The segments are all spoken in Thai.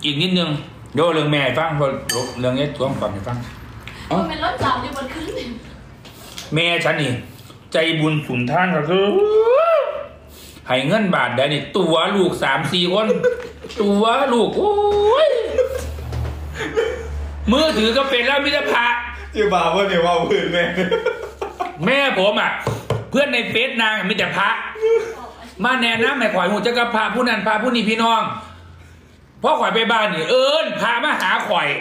อีกนิดนึงเดี๋ยวเรื่องแม่ฟังเพราะเรื่องนี้ต้องฟังให้ฟังมันเป็นรถจอดอยู่บนขึ้นแม่ฉันนี่ใจบุญสุนทานก็คือให้เงินบาทได้นี่ตัวลูก3-4 คนตัวลูกโอ้ยมือถือก็เป็นแล้วมิตรภาพจีบ่าวว่าเดี๋ยวว่าพื้นแม่ผมอ่ะเพื่อนในเฟซนางมีแต่พระมาแนะนำให้ข่อยหูจักกับพระผู้นั้นพระผู้นี้พี่น้องเพราะข่อยไปบ้านนี่พามาหาข่อย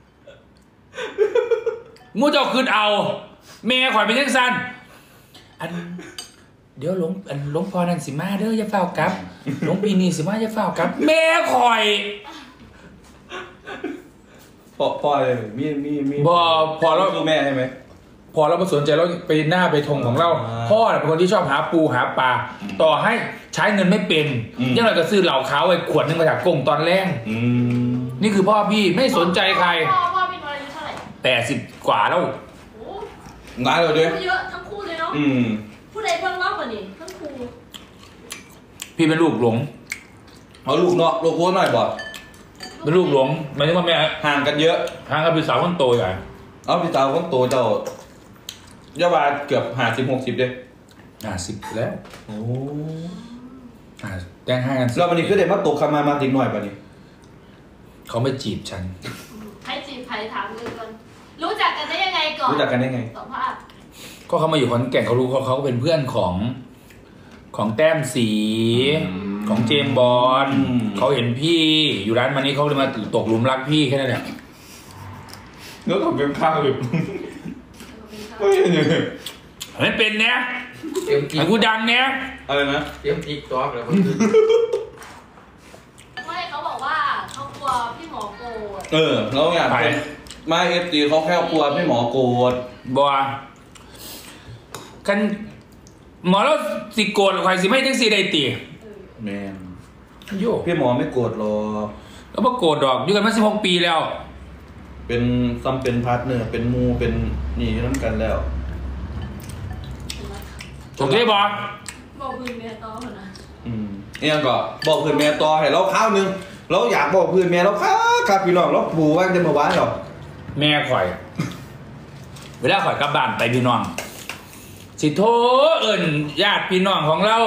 มูเจ้าคืนเอาแม่ข่อยเป็นยังสั้นเดี๋ยวหลวงพ่อนั่นสิมาเด้ออย่าเฝ้ากลับหลวงปีนี้สิมาอย่าเฝ้ากลับแม่ข่อยพ่อเลยมีพอแล้วดูแม่ใช่ไหมพอเราไม่สนใจเราไปหน้าไปทงของเราพ่อเป็นคนที่ชอบหาปูหาปลาต่อให้ใช้เงินไม่เป็นยังไงก็ซื้อเหล่าขาวไว้ขวดนึงมาจากกงตอนแรกนี่คือพ่อพี่ไม่สนใจใครพ่อพี่อายุเท่าไหร่ 80 กว่าแล้วงานเลยด้วยเยอะทั้งคู่เลยเนาะผู้ใดเพิ่งเล่ากว่านี้ทั้งคู่พี่เป็นลูกหลงเอาลูกเนาะลูกวัวหน่อยบ่เป็นลูกหลงหมายถึงว่าแม่ห่างกันเยอะห่างกันพี่สาวคนโตใหญ่พี่สาวคนโตเจ้าย่าบาเกือบ50-60เลย 50แล้วโอ้แต่งให้กันแล้ววันนี้คือเด็กมาตกคำมาติดหน่อยป่ะนี่เขาไม่จีบฉันให้จีบใครถามเลยก่อนรู้จักกันได้ยังไงก่อนรู้จักกันได้ไงสัมภาษณ์ก็เขามาอยู่ขอนแก่นเขารู้เขาเป็นเพื่อนของแต้มสีของเจมบอลเขาเห็นพี่อยู่ร้านมันนี้เขาเลยมาตกหลุมรักพี่แค่นั้นแหละแล้วตกเป็นข้าวแบบไม่เป็นเนี้ยไอ้กูดังเนี้ยอะไรนะเตรียมติ๊กต๊อกแล้วไม่เขาบอกว่าเขากลัวพี่หมอโกรธแล้วไงมาFTเขาแค่กลัวพี่หมอโกรธบัวกันหมอแล้วสิโกรธใครสิไม่ทั้งสี่ได้ตีแม่โยพี่หมอไม่โกรธหรอกแล้วมาโกรธดอกอยู่กันมา16 ปีแล้วเป็นซัมเป็นพาร์ทเนอร์เป็นมูเป็นนี่น้ำกันแล้วโอเคบอลบอกพื้นแม่ต่อนะเนี่ยก็บอกพื้นแม่ต่อให้เราข้าวนึงเราอยากบอกพื้นแม่เราครับพี่น้องเราปูว่าจะมาบ้านหรอแม่ข่อยเวลาข่อยกลับบ้านไปพี่น้องสิโทญาติพี่น้องของเรา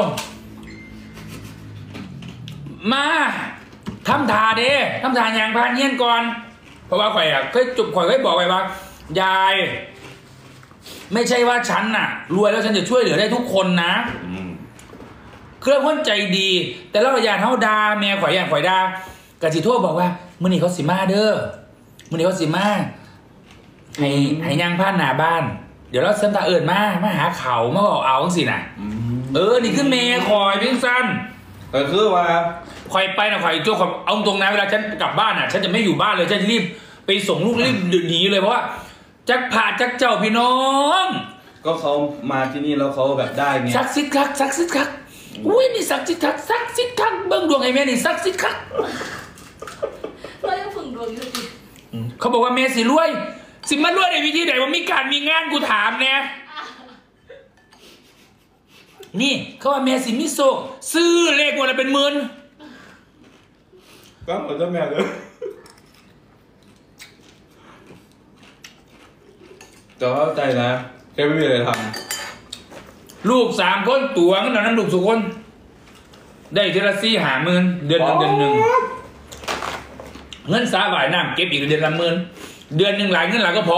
มาทำทาเด้ทำทาอย่างพาเงียนก่อนเพราะว่าข่อยเคยจุบข่อยเคยบอกไปว่ายายไม่ใช่ว่าฉันน่ะรวยแล้วฉันจะช่วยเหลือได้ทุกคนนะเครื่องพ้นใจดีแต่เราอย่าเท่าดาแม่ข่อยอย่างข่อยดากะจิโทษบอกว่ามื้อนี้เขาสิมาเด้อมื้อนี้เขาสิมาให้ย่างผ่านหน้าบ้านเดี๋ยวเราเซ็นตามาหาเขามาบอกเอาสิน่ะนี่คือแม่ข่อยเพียงสั้นแต่คือว่าข่อยไปนะข่อยโจ้ข่อยเอาตรงนะเวลาฉันกลับบ้านฉันจะไม่อยู่บ้านเลยฉันจะรีบไปส่งลูกรีบหนีเลยเพราะว่าจักผ่าจักเจ้าพี่น้องก็เขามาที่นี่แล้วเขาแบบได้ไงซักซิดคักอุ้ยนี่ซักซิดคักเบิ้งดวงไอ้แม่นี่ซักซิดคักเรายังฝึกดวงอยู่ดิเขาบอกว่าแม่สิรวยสิมันรวยในวิธีไหนว่ามีการมีงานกูถามเนี่ยนี่เขาว่าแม่สิมิโซซื้อเลขวันละเป็นหมื่นก็เหมือนเจ้าแม่เลยแต่เข้าใจนะแค่ไม่มีอะไรทำลูก3 คนตัวงั้นนั้นลูก2 คนได้เทละ4-50,000เดือน1เงินสาหร่ายน้ำเก็บอีกเดือนละ10,000เดือน1หลายเงินหลายก็พ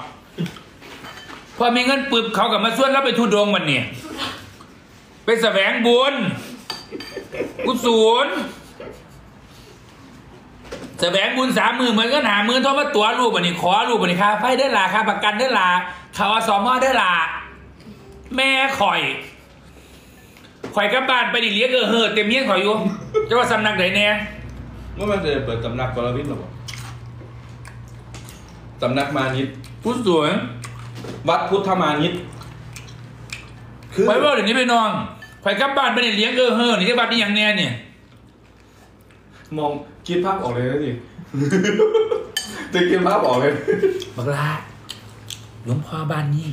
อมีเงินปึบเขากับมาส่วนแล้วไปทุดงมันเนี่ยไปแสวงบุญกุศลแสวงบุญ30,000เหมือนกัน50,000เท่ามาตัวรูปอันนี้ขอรูปอันนี้ค่าไฟได้ล่ะค่าประกันได้ล่ะค่าอสมได้ล่ะแม่ข่อยกับบ้านไปดิเลี้ยงเต็มเงี้ยข่อยอยู่จะว่าสำนักไหนเนี่ยเมื่อมันจะเปิดสำนักกรวิทย์หรอสำนักมานิดพุทธสวยวัดพุทธมานิดไปว่าเดี๋ยวนี้ไปนอนข่อยกับบ้านไปดิเลี้ยงนี่ที่บ้านนี่อย่างแน่เนี่ยมองคิดภาพออกเลยนะสิจะคิดภาพออกเลยบักลาหลวงพ่อบ้านนี่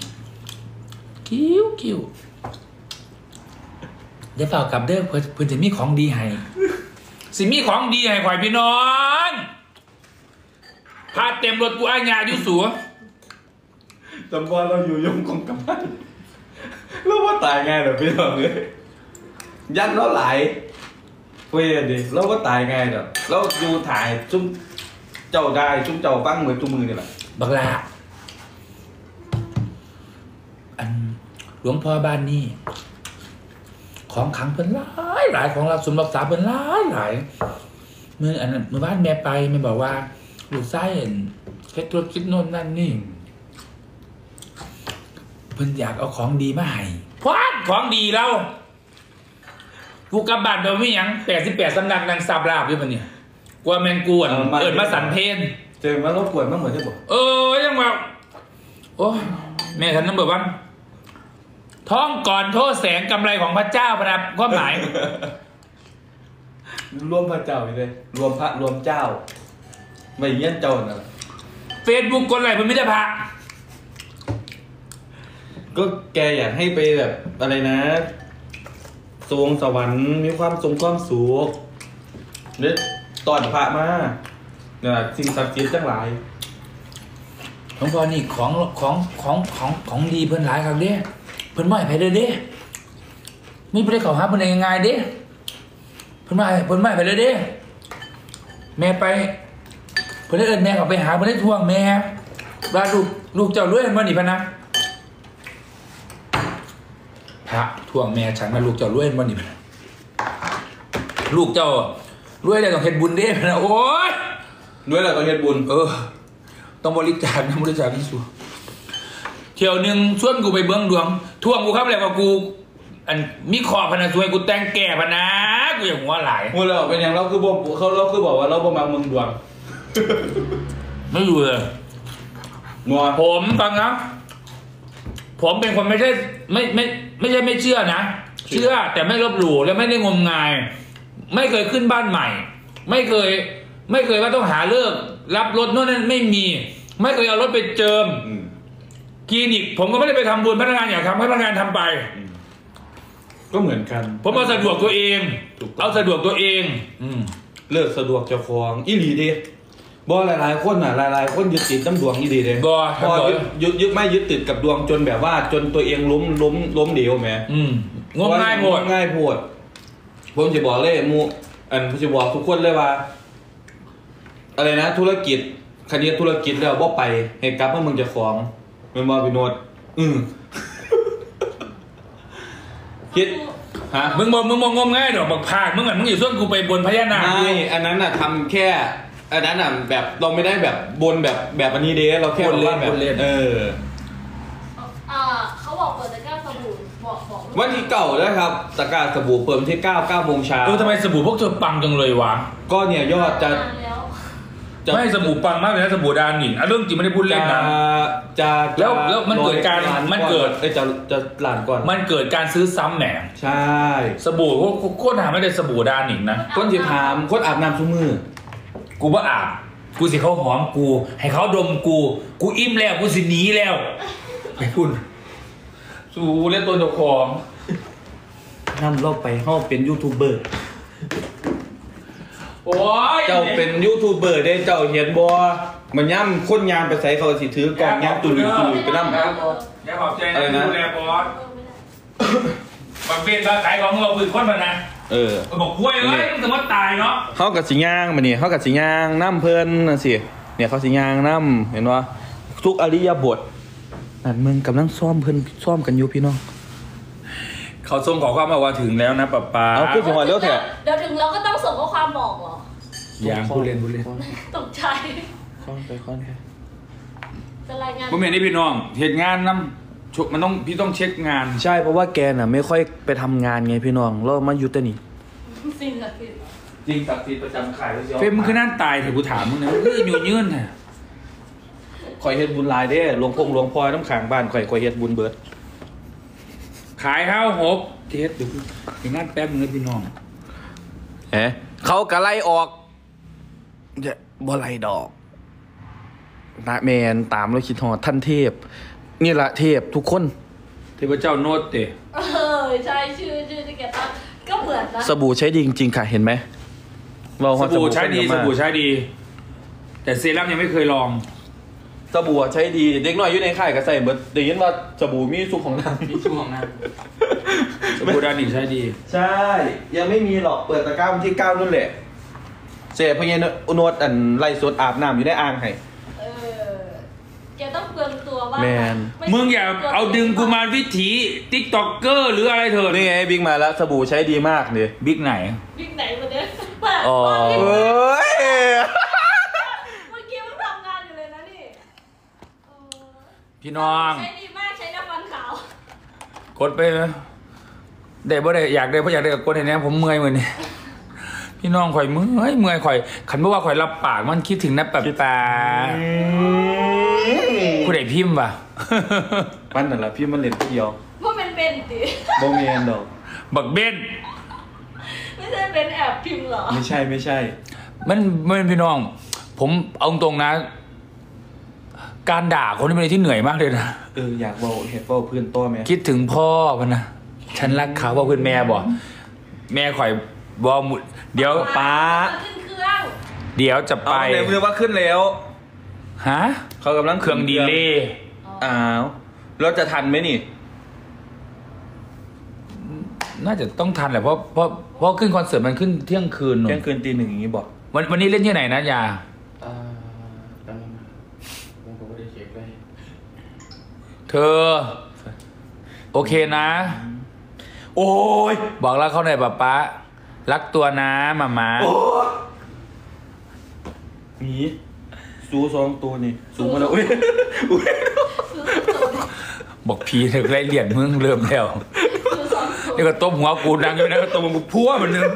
คิ้วเดี๋ยวเปล่ากลับเด้อเพื่อจะมีของดีให้สิมีของดีให้ข่อยพี่น้องพาเต็มรถกูอาญาอยู่สัวจำว่าเราอยู่ยงคงกำมันเราว่าตายไงเดี๋ยวพี่น้องเลยยันเราหลายเว้ยดิเราว่าตายไงเดี๋ยวเราอยู่ถ่ายจุ้มเจ้าได้จุ้มเจ้าฟังเหมือนจุ้มมือนี่แหละบักลาอันหลวงพ่อบ้านนี่ของขังเพิ่นหลายของเราสมรักษาเพิ่นหลายเมื่ออันนั้นเมื่อบ้านแม่ไปแม่บอกว่าลูกไส้เห็นเฮ็ดธุรกิจโน่นนั่นนี่เพิ่นอยากเอาของดีมาให้พวานของดีเรากูกลับบ้านไปไม่ยัง88สำนักนางสาบลาบอยู่ปะเนี่ยกลัวแมงกวนเอิดมาสันเพนเจอมันรบกวนมันเหมือนที่บอกยังแบบโอ้แม่ฉันนั่งแบบว่าท้องก่อนโทษแสงกำไรของพระเจ้าครับความหมายรวมพระเจ้าไปเลยรวมพระรวมเจ้าไม่เงี้ยเจ้าน่ะเฟซบุ๊กคนอะไรมันไม่ได้พระก็แกอยากให้ไปแบบอะไรนะสวงสวรรค์มีความทรงความสุขเนี่ยตอนพระมาเนี่ยสิ่งศักดิ์สิทธิ์ทั้งหลายหลวงพ่อนี่ของดีเพิ่นหลายครับเด้เพิ่นไม่ไปเด้เด้ไม่ไปได้เขาหาเพิ่นได้ง่ายๆเด้เพิ่นไม่ไปเลยเด้แม่ไปเพิ่นได้เอิ้นแม่เขาไปหาเพิ่นได้ทวงแม่ว่าลูกเจ้ารวยมันนี่พะนะพระทวงแม่ฉันมาลูกเจ้ารวยมันนี่พะนะลูกเจ้ารวยได้ต้องเฮ็ดบุญเด้พะนะโอ๊ยด้วยแหละตอนเฮ็ดบุญต้องบริจาคนะบริจาคที่สุดเที่ยวหนึ่งชวนกูไปเบื้องดวงท่วงกูครับเลยว่ากูอันมีขอพนะสวยกูแต่งแก่พนะกูอย่างหัวไหลพูดแล้วเป็นอย่างเราคือบอกเราคือบอกว่าเราประมาณเมืองดวงไม่รู้เลยงัวผมฟังนะผมเป็นคนไม่ใช่ไม่เชื่อนะเชื่อแต่ไม่ลบหลู่และไม่ได้งมงาย ไม่เคยขึ้นบ้านใหม่ ไม่เคยว่าต้องหาเลิกรับรถโน่นนั่นไม่มี ไม่เคยเอารถไปเจิมคลินิกผมก็ไม่ได้ไปทำบุญพนักงานอยากทำพนักงานทำไปก็เหมือนกันผมเอาสะดวกตัวเองเอาสะดวกตัวเองเลิกสะดวกเจ้าของอีหลีเด้บ่หลายๆคนน่ะหลายๆคนยึดติดน้ำดวงอีหลีเด้บ่ยึดไม่ยึดติดกับดวงจนแบบว่าจนตัวเองล้มเดียวแหมงมง่ายโพดผมจะบอกเลยมูผมจะบอกทุกคนเลยว่าอะไรนะธุรกิจคณิตธุรกิจแล้วบ่ไปให้กลับเมื่อมึงจะฟ้องเป็นบ่พี่โนดคิดฮะมึงงมง่ายดอกบักพากมึงอยู่ส่วนกูไปบนพญานาคไม่อันนั้นน่ะทำแค่อันนั้นน่ะแบบเราไม่ได้แบบบนแบบอันนี้เด้เราแค่ว่าแบบเขาบอกเปิดตะกร้าสบู่บอกวันที่9นะครับตะกร้าสบู่เปิดที่9 โมงเช้าทำไมสบู่พวกเธอปังจังเลยวะก็เนี่ยยอดจะไม่สบู่ปังมากเลยนะสบู่ดานนี่เรื่องจริงไม่ได้พูดเล่นนะแล้วมันเกิดการจะหลานก่อนมันเกิดการซื้อซ้ำแหมใช่สบู่โคตรหาไม่ได้สบู่ดานนี่นะคนจะถามคนอาบน้ำทุกมือกูว่าอาบกูสิเขาหอมกูให้เขาดมกูอิ่มแล้วกูสิหนีแล้วไปพูดสูเล่นตัวเจ้าของนำเราไปห้องเป็นยูทูบเบอร์โอ้ยเจ้าเป็นยูทูบเบอร์ได้เจ้าเห็นบ่มันย่ำคนยามไปใส่เขาสิถือกล่องย่ำตุลุยไปนั่งอย่าขอบใจนะดูแลบอสบางเป็นขายของเราคือคนมันนะบอกคุยเลยมันจะมาตายเนาะเขากับสิย่างมาเนี่ยเขากับสิย่างน้ำเพลินสิเนี่ยเขาสิย่างน้ำเห็นว่าทุกอริยบทนั่นมึงกำลังซ้อมกันอยู่พี่น้องเขาส่งขอความมาว่าถึงแล้วนะป๊าเอาขึ้นจังหวะเร็วแท้เดี๋ยวถึงเราก็ต้องส่งข้อความบอกเหรออย่างผู้เล่นตกใจค่อนไปจะรายงานผมเห็นนี่พี่น้องเหตุงานน้ำมันต้องพี่ต้องเช็คงานใช่เพราะว่าแกน่ะไม่ค่อยไปทำงานไงพี่น้องเรามาอยู่แต่นี่สิ่งศักดิ์สิทธิ์ประจำข่ายเฟมมึงคือนั่นตายเถอะกูถามมึงนะมึงอยู่ยืนน่ะคอยเฮ็ดบุญลายเด้หลวงพลอยน้ำขางบ้านคอยเฮ็ดบุญเบิดขายข้าว6เทสเดี๋ยวถึงนั่นแป๊บนึงพี่น้องเขากระไล่ออกจะบ่ไล่ดอกนะแมนตามเราคิดหอดท่านเทพนี่แหละเทพทุกคนเทพเจ้าโนตเตใช่ชื่อที่แกตั้งก็เหมือนนะสบู่ใช้ดีจริงๆค่ะเห็นไหมสบู่ใช้ดีแต่แต่เซรั่มยังไม่เคยลองสบู่อะใช้ดีเด็กน้อยอยู่ในค่ายก็ใส่เบิดได้ยินว่าสบู่มีซุปของน้มีช่วงนะสบู่ดานิใช้ดีำใช่ ยังไม่มีหรอกเปิดตะกร้าวันที่9นู่นแหละเสียพญานอุนวดอันไล่สดอาบน้ำอยู่ในอ่างให้เออแกต้องเปลืองตัวบ้างแมนไมึงอย่าเอาดึงกูมาวิถีติ๊กต็อกเกอร์หรืออะไรเถอะนี่ไงบิ๊กมาแล้วสบู่ใช้ดีมากดิบิ๊กไหนบิ๊กไหนมาเนี่ยเปิดอ๋อเอ้ยเมื่อกี้มึงทำงานอยู่เลยนะนี่เออพี่น้องใช้ดีมากใช้น้ำมันขาวกดไปไหมได้บ่ได้อยากได้เพราะอยากได้กับกดในนี้ผมเมื่อยมือนี่พี่น้องข่อยเมื่อยข่อยขันบอกว่าข่อยรับปากมันคิดถึงนะแบบตาผู้ใดพิมพ์ป่ะปั้นนั่นแหละพี่มันเล่นเที่ยวเพราะมันเป็นติโบเมียนดอกบักเบนไม่ใช่เป็นแอบพิมพ์เหรอไม่ใช่ไม่ใช่มันพี่น้อง ผมเอาตรงนะ การด่าคนที่เป็นที่เหนื่อยมากเลยนะอยากบอกเห็ดบอกเพื่อนตัวไหมคิดถึงพ่อมันนะฉันรักเขาว่าเพื่อนแม่บอกแม่ข่อยบอกหมุดเดี๋ยวป้าขึ้นเครื่องเดี๋ยวจะไปเอาเดี๋ยวมือว่าขึ้นแล้วฮะเขากำลังเครื่องดีเลย์อ้าวเราจะทันไหมนี่น่าจะต้องทันแหละเพราะขึ้นคอนเสิร์ตมันขึ้นเที่ยงคืนหนูเที่ยงคืนตี 1อย่างนี้บอกวันนี้เล่นที่ไหนนะยาจำผมก็ไม่ได้เช็คเลยเธอ โอเคนะโอ้ยบอกแล้วเขาหน่อยป๊ารักตัวนะมามาโอ้ยหมีสูสองตัวนี่สูงมาแล้วอุ้ยอุ้ยซื้อสูตรบอกพีเธอไล่เหรียญมึงเริ่มแล้วซื้อสองสูตรนี่ก็ต้มหัวกูดังอยู่นะก็ต้มมึงพัวมันนึง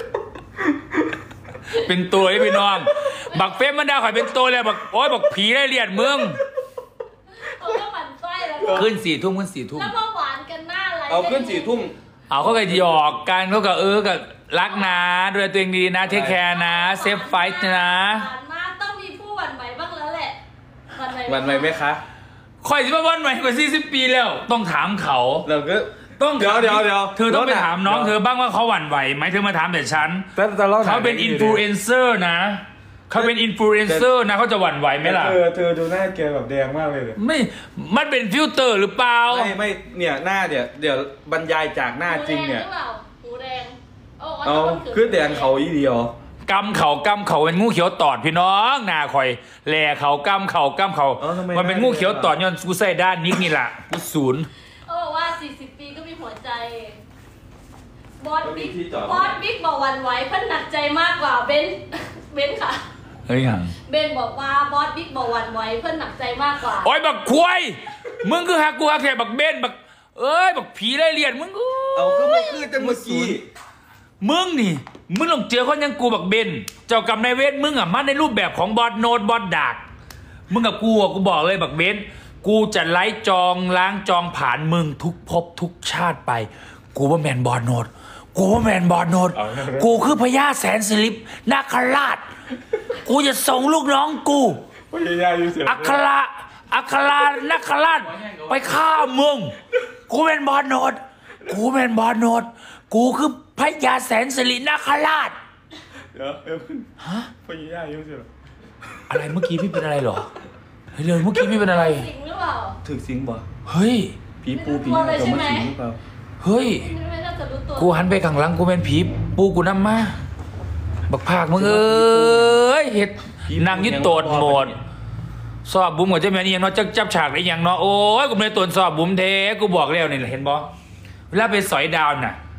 เป็นตัวไอ้พี่น้องบักเฟมมันดาข่อยเป็นตัวเลยบักโอ้ยบักผีไล่เหรียญมึงเอาก็หมั่นไส้แล้วขึ้น4 ทุ่มขึ้น4 ทุ่มแล้วมาหวานกันหน้าอะไรเอาขึ้น4 ทุ่มเอาเขาก็หยอกกันเขาก็กับรักนะดูแลตัวเองดีนะเทคแคร์นะเซฟไฟท์นะหวานมากต้องมีผู้หวั่นไหวบ้างแล้วแหละหวั่นไหววันไหมไหมคะข่อยสิมาวันใหม่กว่า40 ปีแล้ว ต้องถามเขาเราก็ต้องเดี๋ยวเธอต้องไปถามน้องเธอบ้างว่าเขาหวั่นไหวไหมเธอมาถามแต่ฉันแต่เราเขาเป็นอินฟลูเอนเซอร์นะเขาเป็นอินฟลูเอนเซอร์นะเขาจะหวั่นไหวไหมล่ะเธอดูหน้าแกแบบแดงมากเลยไม่มันเป็นฟิลเตอร์หรือเปล่าไม่เนี่ยหน้าเดี๋ยวบรรยายจากหน้าจริงเนี่ยหูแดงหรือเปล่าหูแดงโอ้เอาคือแดงเขาอีเดียวกำเขาเป็นงูเขียวตอดพี่น้องหน้าข่อยแหล่เขากำเขามันเป็นงูเขียวตอดย้อนกูใส่ด้านนิกนี่แหละกูศูนย์เขาบอกว่า40 ปีก็มีหัวใจบอสบิ๊กก็มีที่จอดบอสบิ๊กบอกหวันไหวเพิ่นหนักใจมากกว่าเบนเบนค่ะเฮ้ยยังเบนบอกว่าบอสบิ๊กบอกหวันไหวเพิ่นหนักใจมากกว่าโอ้ยบักควายมึงคือฮักกูฮักแค่บักเบนบักเอ้ยบักผีไล่เลียนมึงเอาก็ไม่คือแต่เมื่อกี้มึงนี่มึงต้องเจอคนอยังกูบักเบนเจ้ากรรมนายเวทมึงอ่ะมาในรูปแบบของบอสโนดบอสดากมึงกับกูอ่ะกูบอกเลยบักเบนกูจะไล่จองล้างจองผ่านมึงทุกภพทุกชาติไปกูว่าแมนบอสโนดกูว่าแมนบอสโนดกูคือพญาแสนสิริปนาคราชกูจะส่งลูกน้องกูพยายามอยู่เสียอัครานักขราชไปฆ่ามึงกูเป็นบอสโนดกูเป็นบอสโนดกูคือพญาแสนสิรินาคราชเดี๋ยวฮะพยายามอยู่เสียอะไรเมื่อกี้พี่เป็นอะไรเหรอเฮ้ยเลยเมื่อกี้พี่เป็นอะไรสิงหรือเปล่าถึกสิงบ่เฮ้ยผีปูผีอะไรจะมาสิงหรือเปล่าเฮ้ยไม่น่าจะรู้ตัวกูหันไปข้างหลังกูเป็นผีปูกูนำมาบักภาคมึงเอ้ยเห็ดนางยึดโตดหมดสอบบุ๋มกับเจ้าแม่นี่ยังเนาะจับฉากได้ยังเนาะโอ้ยกูไม่ได้ตรวจสอบบุ๋มเทกูบอกแล้วนี่เห็นบ่เวลาไปสอยดาวน่ะ